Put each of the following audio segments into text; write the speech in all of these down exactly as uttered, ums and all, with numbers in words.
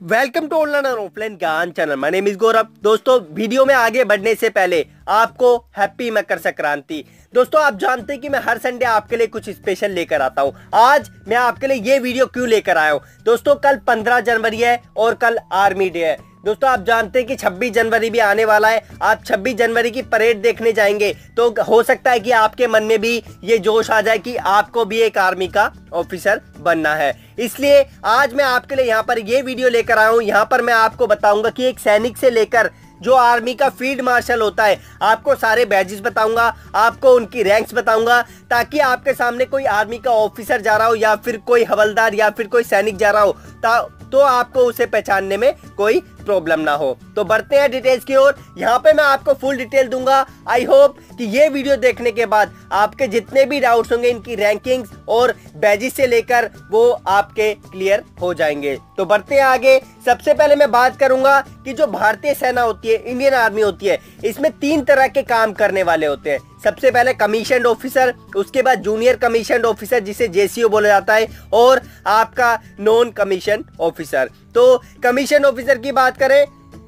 Welcome to online और offline ज्ञान channel. My name is Gaurav. दोस्तों, वीडियो में आगे बढ़ने से पहले आपको हैप्पी मकर संक्रांति। दोस्तों, आप जानते हैं कि मैं हर संडे आपके लिए कुछ स्पेशल लेकर आता हूं। आज मैं आपके लिए ये वीडियो क्यों लेकर आया हूं? दोस्तों, कल पंद्रह जनवरी है और कल आर्मी डे है। दोस्तों, आप जानते हैं कि छब्बीस जनवरी भी आने वाला है। आप छब्बीस जनवरी की परेड देखने जाएंगे तो हो सकता है कि आपके मन में भी ये जोश आ जाए कि आपको भी एक आर्मी का ऑफिसर बनना है। इसलिए आज मैं आपके लिए यहाँ पर ये वीडियो लेकर आया हूँ। यहाँ पर मैं आपको बताऊंगा कि एक सैनिक से लेकर जो आर्मी का फील्ड मार्शल होता है, आपको सारे बैजेस बताऊंगा, आपको उनकी रैंक्स बताऊंगा, ताकि आपके सामने कोई आर्मी का ऑफिसर जा रहा हो या फिर कोई हवलदार या फिर कोई सैनिक जा रहा हो तो आपको उसे पहचानने में कोई प्रॉब्लम ना हो। तो बढ़ते हैं डिटेल्स की ओर। यहाँ पे मैं आपको फुल डिटेल दूंगा। आई होप कि ये वीडियो देखने के बाद आपके जितने भी डाउट्स होंगे इनकी रैंकिंग्स और बैजेस से लेकर वो आपके क्लियर हो जाएंगे। तो बढ़ते हैं आगे। सबसे पहले मैं बात करूंगा कि जो भारतीय सेना होती है, इंडियन आर्मी होती है, इसमें तीन तरह के काम करने वाले होते हैं। सबसे पहले कमीशन्ड ऑफिसर, उसके बाद जूनियर कमीशन्ड ऑफिसर जिसे जेसीओ बोला जाता है, और आपका नॉन कमीशन ऑफिसर। तो कमीशन ऑफिसर की बात करें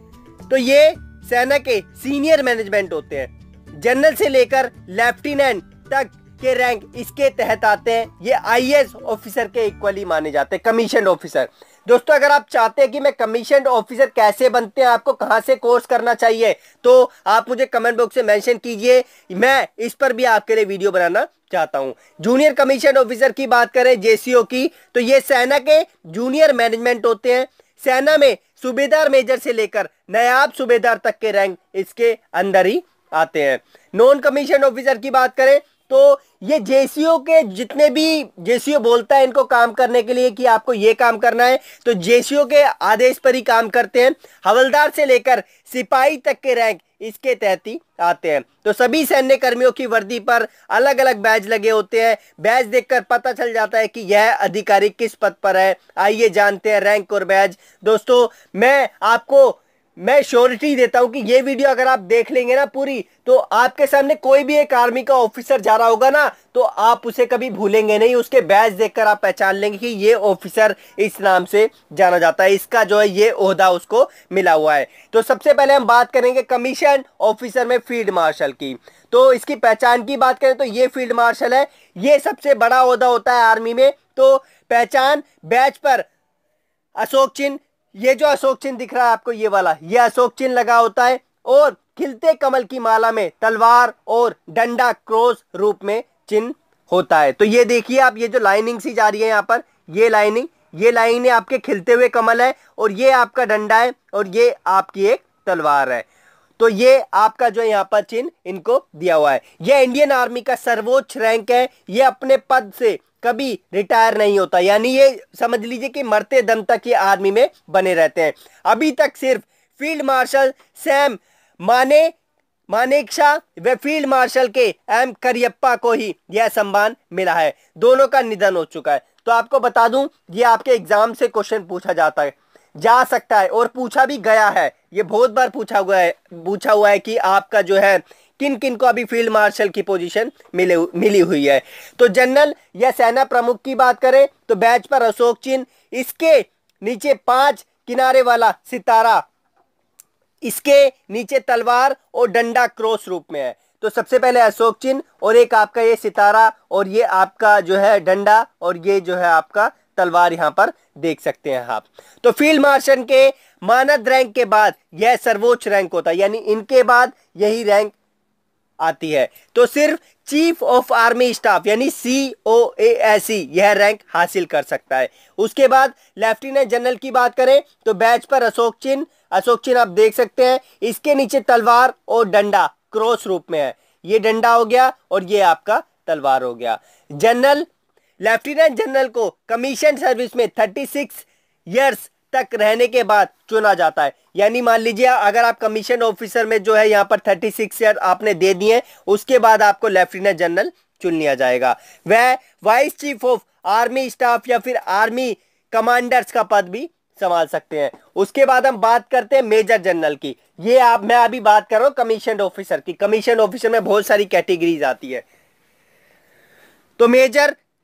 तो ये सेना के सीनियर मैनेजमेंट होते हैं। जनरल से लेकर लेफ्टिनेंट तक के रैंक इसके तहत आते हैं। ये आईएएस ऑफिसर के इक्वली माने जाते हैं, कमीशन्ड ऑफिसर। दोस्तों, अगर आप चाहते हैं कि मैं कमीशन्ड ऑफिसर कैसे बनते हैं, आपको कहां से कोर्स करना चाहिए, तो आप मुझे कमेंट बॉक्स में मेंशन कीजिए। मैं इस पर भी आपके लिए वीडियो बनाना चाहता हूं। जूनियर कमीशन्ड ऑफिसर की बात करें, जेसीओ की, तो ये सेना के जूनियर मैनेजमेंट होते हैं। सेना में सूबेदार मेजर से लेकर नायाब सूबेदार तक के रैंक इसके अंदर ही आते हैं। नॉन कमीशन्ड ऑफिसर की बात करें तो ये जेसीओ के जितने भी जेसीओ बोलता है इनको काम करने के लिए कि आपको ये काम करना है, तो जेसीओ के आदेश पर ही काम करते हैं। हवलदार से लेकर सिपाही तक के रैंक इसके तहत ही आते हैं। तो सभी सैन्य कर्मियों की वर्दी पर अलग अलग बैज लगे होते हैं। बैज देखकर पता चल जाता है कि यह अधिकारी किस पद पर है। आइए जानते हैं रैंक और बैज। दोस्तों, मैं आपको मैं श्योरिटी देता हूं कि ये वीडियो अगर आप देख लेंगे ना पूरी, तो आपके सामने कोई भी एक आर्मी का ऑफिसर जा रहा होगा ना, तो आप उसे कभी भूलेंगे नहीं। उसके बैज देखकर आप पहचान लेंगे कि ये ऑफिसर इस नाम से जाना जाता है, इसका जो है ये ओहदा उसको मिला हुआ है। तो सबसे पहले हम बात करेंगे कमीशन ऑफिसर में फील्ड मार्शल की। तो इसकी पहचान की बात करें तो ये फील्ड मार्शल है, ये सबसे बड़ा ओहदा होता है आर्मी में। तो पहचान, बैज पर अशोक चिन्ह, ये जो अशोक चिन्ह दिख रहा है आपको, ये वाला, ये अशोक चिन्ह लगा होता है, और खिलते कमल की माला में तलवार और डंडा क्रॉस रूप में चिन्ह होता है। तो ये देखिए आप, ये जो लाइनिंग सी जा रही है यहाँ पर, ये लाइनिंग ये लाइनें आपके खिलते हुए कमल है, और ये आपका डंडा है, और ये आपकी एक तलवार है। तो ये आपका जो यहाँ पर चिन्ह इनको दिया हुआ है। ये इंडियन आर्मी का सर्वोच्च रैंक है। ये अपने पद से कभी रिटायर नहीं होता, यानी ये समझ लीजिए कि मरते दम तक ये आर्मी में बने रहते हैं। अभी तक सिर्फ फील्ड मार्शल सैम माने मानेकशा व field marshal K M Cariappa को ही यह सम्मान मिला है। दोनों का निधन हो चुका है। तो आपको बता दूं, ये आपके एग्जाम से क्वेश्चन पूछा जाता है, जा सकता है, और पूछा भी गया है। ये बहुत बार पूछा हुआ है पूछा हुआ है कि आपका जो है किन किन को अभी फील्ड मार्शल की पोजीशन मिले मिली हुई है। तो जनरल या सेना प्रमुख की बात करें तो बैज पर अशोक चिन्ह, इसके नीचे पांच किनारे वाला सितारा, इसके नीचे तलवार और डंडा क्रॉस रूप में है। तो सबसे पहले अशोक चिन्ह, और एक आपका ये सितारा, और ये आपका जो है डंडा, और ये जो है आपका तलवार यहां पर देख सकते हैं आप। तो फील्ड मार्शल के मानद रैंक के बाद यह सर्वोच्च रैंक होता है, यानी इनके बाद यही रैंक आती है। तो सिर्फ चीफ ऑफ आर्मी स्टाफ यानी सी ओ ए एस ही यह रैंक हासिल कर सकता है। उसके बाद लेफ्टिनेंट जनरल की बात करें तो बैच पर अशोक चिन्ह अशोक चिन्ह आप देख सकते हैं, इसके नीचे तलवार और डंडा क्रॉस रूप में है। ये डंडा हो गया और ये आपका तलवार हो गया। जनरल लेफ्टिनेंट जनरल को कमीशन सर्विस में थर्टी सिक्स ईयर्स तक रहने के बाद चुना जाता है। यानी मान लीजिए अगर आप कमीशन ऑफिसर में जो है यहाँ पर थर्टी सिक्स ईयर आपने दे दिए, उसके बाद आपको लेफ्टिनेंट जनरल चुन लिया जाएगा। वह vice chief of army staff या फिर आर्मी कमांडर्स का पद भी संभाल सकते हैं। उसके बाद हम बात करते हैं मेजर जनरल की। ये आप मैं अभी बात कर रहा हूँ कमीशन ऑफिसर की। कमीशन ऑफिसर में बहुत सारी कैटेगरीज आती है। तो मेजर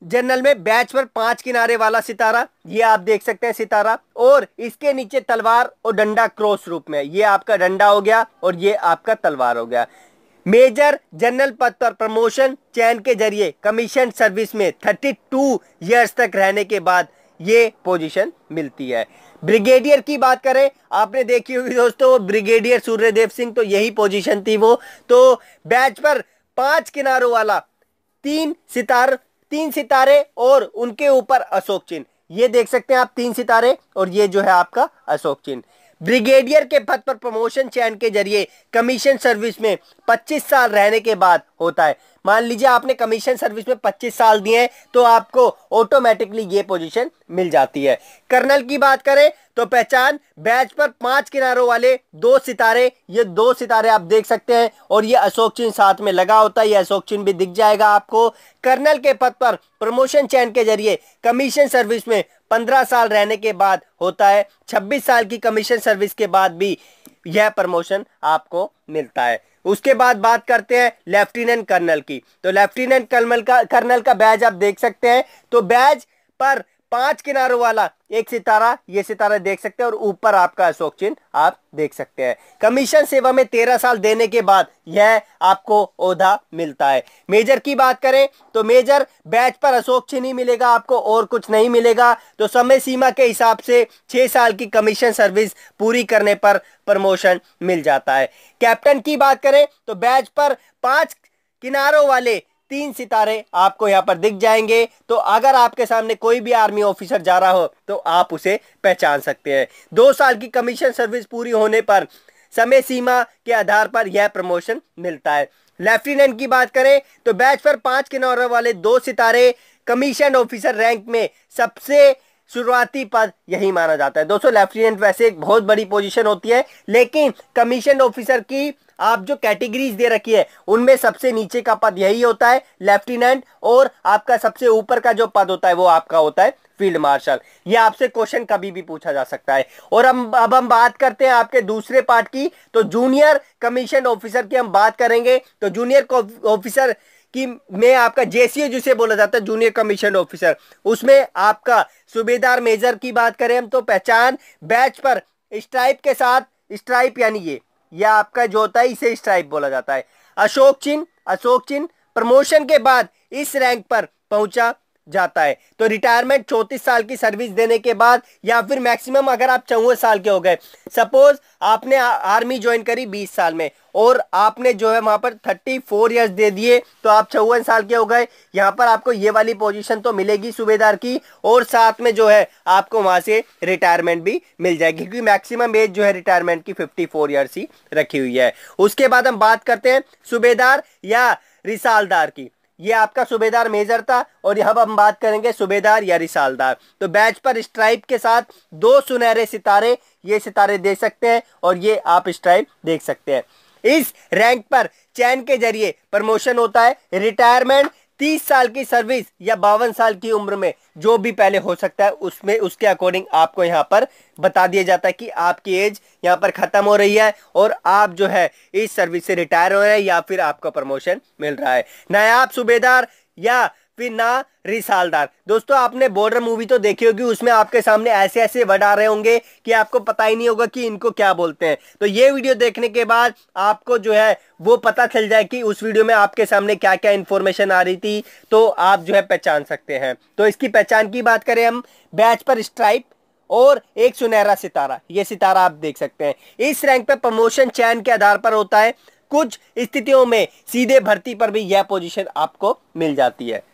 जनरल में बैच पर पांच किनारे वाला सितारा, ये आप देख सकते हैं सितारा, और इसके नीचे तलवार और डंडा क्रॉस रूप में, ये आपका डंडा हो गया और ये आपका तलवार हो गया। मेजर जनरल पद पर प्रमोशन चयन के जरिए कमीशन सर्विस में बत्तीस इयर्स तक रहने के बाद ये पोजीशन मिलती है। ब्रिगेडियर की बात करें, आपने देखी होगी दोस्तों ब्रिगेडियर सूर्यदेव सिंह, तो यही पोजीशन थी वो। तो बैच पर पांच किनारों वाला तीन सितार तीन सितारे और उनके ऊपर अशोक चिन्ह, ये देख सकते हैं आप, तीन सितारे और ये जो है आपका अशोक चिन्ह। ब्रिगेडियर के पद पर प्रमोशन चयन के जरिए कमीशन सर्विस में पच्चीस साल रहने के बाद होता है। मान लीजिए आपने कमीशन सर्विस में पच्चीस साल दिए हैं तो आपको ऑटोमेटिकली ये पोजीशन मिल जाती है। कर्नल की बात करें तो पहचान बैच पर पांच किनारों वाले दो सितारे, ये दो सितारे आप देख सकते हैं और ये अशोक चिन्ह साथ में लगा होता है, ये अशोक चिन्ह भी दिख जाएगा आपको। कर्नल के पद पर प्रमोशन चयन के जरिए कमीशन सर्विस में पंद्रह साल रहने के बाद होता है। छब्बीस साल की कमीशन सर्विस के बाद भी यह प्रमोशन आपको मिलता है। उसके बाद बात करते हैं लेफ्टिनेंट कर्नल की। तो लेफ्टिनेंट कर्नल का कर्नल का बैज आप देख सकते हैं। तो बैज पर पांच किनारों वाला एक सितारा, ये सितारा देख सकते हैं और ऊपर आपका अशोक चिन्ह आप देख सकते हैं। कमीशन सेवा में तेरह साल देने के बाद यह आपको ओहदा मिलता है। मेजर की बात करें तो मेजर बैच पर अशोक चिन्ह ही मिलेगा आपको और कुछ नहीं मिलेगा। तो समय सीमा के हिसाब से छह साल की कमीशन सर्विस पूरी करने पर प्रमोशन मिल जाता है। कैप्टन की बात करें तो बैच पर पांच किनारों वाले तीन सितारे आपको यहां पर दिख जाएंगे। तो अगर आपके सामने कोई भी आर्मी ऑफिसर जा रहा हो तो आप उसे पहचान सकते हैं। दो साल की कमीशन सर्विस पूरी होने पर समय सीमा के आधार पर यह प्रमोशन मिलता है। लेफ्टिनेंट की बात करें तो बैच पर पांच किनारों वाले दो सितारे कमीशन ऑफिसर रैंक में सबसे शुरुआती पद यही माना जाता है। दोस्तों लेफ्टिनेंट वैसे एक बहुत बड़ी पोजीशन होती है, लेकिन कमीशन ऑफिसर की आप जो कैटेगरीज दे रखी है उनमें सबसे नीचे का पद यही होता है लेफ्टिनेंट, और आपका सबसे ऊपर का जो पद होता है वो आपका होता है फील्ड मार्शल। ये आपसे क्वेश्चन कभी भी पूछा जा सकता है। और हम अब हम बात करते हैं आपके दूसरे पार्ट की। तो जूनियर कमीशन ऑफिसर की हम बात करेंगे। तो जूनियर ऑफिसर की में आपका जेसीओ जिसे बोला जाता है जूनियर कमीशन ऑफिसर, उसमें आपका सूबेदार मेजर की बात करें हम तो पहचान बैच पर स्ट्राइप के साथ, स्ट्राइप यानी ये यह आपका जो होता है इसे स्ट्राइप बोला जाता है। अशोक चिन्ह अशोक चिन्ह प्रमोशन के बाद इस रैंक पर पहुंचा जाता है। तो रिटायरमेंट चौंतीस साल की सर्विस देने के बाद, या फिर मैक्सिमम अगर आप चौवन साल के हो गए, सपोज आपने आर्मी ज्वाइन करी बीस साल में और आपने जो है वहां पर चौंतीस इयर्स दे दिए तो आप चौवन साल के हो गए। यहां पर आपको ये वाली पोजीशन तो मिलेगी सूबेदार की, और साथ में जो है आपको वहां से रिटायरमेंट भी मिल जाएगी, क्योंकि मैक्सिमम एज जो है रिटायरमेंट की चौवन ईयर्स ही रखी हुई है। उसके बाद हम बात करते हैं सूबेदार या रिसालदार की। ये आपका सूबेदार मेजर था और अब हम बात करेंगे सूबेदार या रिसालदार। तो बैच पर स्ट्राइप के साथ दो सुनहरे सितारे, ये सितारे देख सकते हैं और ये आप स्ट्राइप देख सकते हैं। इस रैंक पर चयन के जरिए प्रमोशन होता है। रिटायरमेंट तीस साल की सर्विस या बावन साल की उम्र में जो भी पहले हो सकता है उसमें उसके अकॉर्डिंग आपको यहाँ पर बता दिया जाता है कि आपकी एज यहाँ पर खत्म हो रही है और आप जो है इस सर्विस से रिटायर हो रहे हैं या फिर आपको प्रमोशन मिल रहा है। नायाब सूबेदार या फिर ना रिसालदार। दोस्तों आपने बॉर्डर मूवी तो देखी होगी, उसमें आपके सामने ऐसे ऐसे वर्ड आ रहे होंगे कि आपको पता ही नहीं होगा कि इनको क्या बोलते हैं। तो ये वीडियो देखने के बाद आपको जो है वो पता चल जाए कि उस वीडियो में आपके सामने क्या क्या इंफॉर्मेशन आ रही थी, तो आप जो है पहचान सकते हैं। तो इसकी पहचान की बात करें हम, बैच पर स्ट्राइप और एक सुनहरा सितारा, ये सितारा आप देख सकते हैं। इस रैंक पर प्रमोशन चयन के आधार पर होता है। कुछ स्थितियों में सीधे भर्ती पर भी यह पोजीशन आपको मिल जाती है।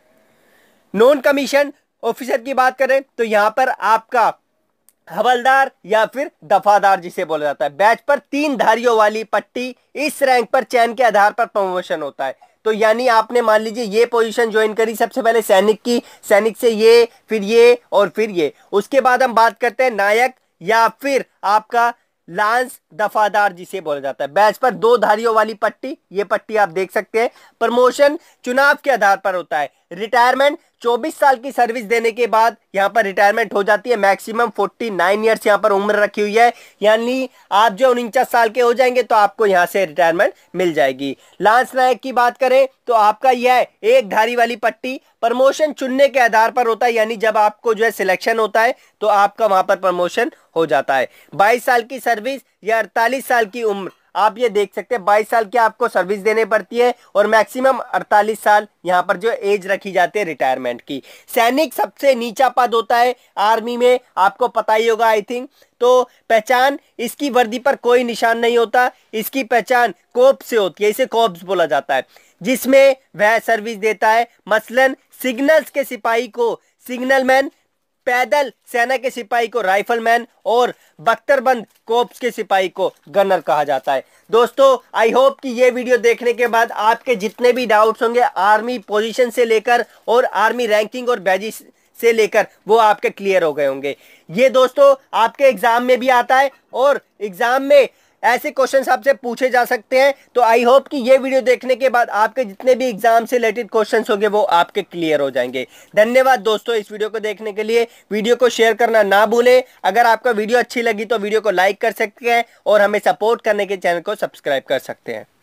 नॉन कमीशन ऑफिसर की बात करें तो यहां पर आपका हवलदार या फिर दफादार जिसे बोला जाता है। बैच पर तीन धारियों वाली पट्टी, इस रैंक पर चयन के आधार पर प्रमोशन होता है। तो यानी आपने मान लीजिए ये पोजीशन ज्वाइन करी, सबसे पहले सैनिक की, सैनिक से ये, फिर ये और फिर ये। उसके बाद हम बात करते हैं नायक या फिर आपका लांस दफादार जिसे बोला जाता है। बैच पर दो धारियों वाली पट्टी, ये पट्टी आप देख सकते हैं। प्रमोशन चुनाव के आधार पर होता है। रिटायरमेंट चौबीस साल की सर्विस देने के बाद यहाँ पर रिटायरमेंट हो जाती है। मैक्सिमम उनचास इयर्स यहाँ पर उम्र रखी हुई है, यानी आप जो उनचास साल के हो जाएंगे तो आपको यहाँ से रिटायरमेंट मिल जाएगी। लांस नायक की बात करें तो आपका यह एक धारी वाली पट्टी प्रमोशन चुनने के आधार पर होता है, यानी जब आपको जो है सिलेक्शन होता है तो आपका वहां पर प्रमोशन हो जाता है। बाईस साल की सर्विस या अड़तालीस साल की उम्र, आप ये देख सकते हैं बाईस साल की आपको सर्विस देने पड़ती है और मैक्सिमम अड़तालीस साल यहां पर जो एज रखी जाती है रिटायरमेंट की। सैनिक सबसे नीचा पद होता है आर्मी में, आपको पता ही होगा आई थिंक। तो पहचान, इसकी वर्दी पर कोई निशान नहीं होता, इसकी पहचान कोप से होती है, इसे कोप्स बोला जाता है, जिसमें वह सर्विस देता है। मसलन सिग्नल्स के सिपाही को सिग्नलमैन, पैदल सेना के सिपाही को राइफलमैन और बख्तरबंद कोप्स के सिपाही को गनर कहा जाता है। दोस्तों आई होप कि ये वीडियो देखने के बाद आपके जितने भी डाउट्स होंगे आर्मी पोजीशन से लेकर और आर्मी रैंकिंग और बैजेस से लेकर वो आपके क्लियर हो गए होंगे। ये दोस्तों आपके एग्जाम में भी आता है और एग्जाम में ऐसे क्वेश्चंस आपसे पूछे जा सकते हैं। तो आई होप कि ये वीडियो देखने के बाद आपके जितने भी एग्जाम से रिलेटेड क्वेश्चंस होंगे वो आपके क्लियर हो जाएंगे। धन्यवाद दोस्तों इस वीडियो को देखने के लिए। वीडियो को शेयर करना ना भूलें। अगर आपका वीडियो अच्छी लगी तो वीडियो को लाइक कर सकते हैं और हमें सपोर्ट करने के चैनल को सब्सक्राइब कर सकते हैं।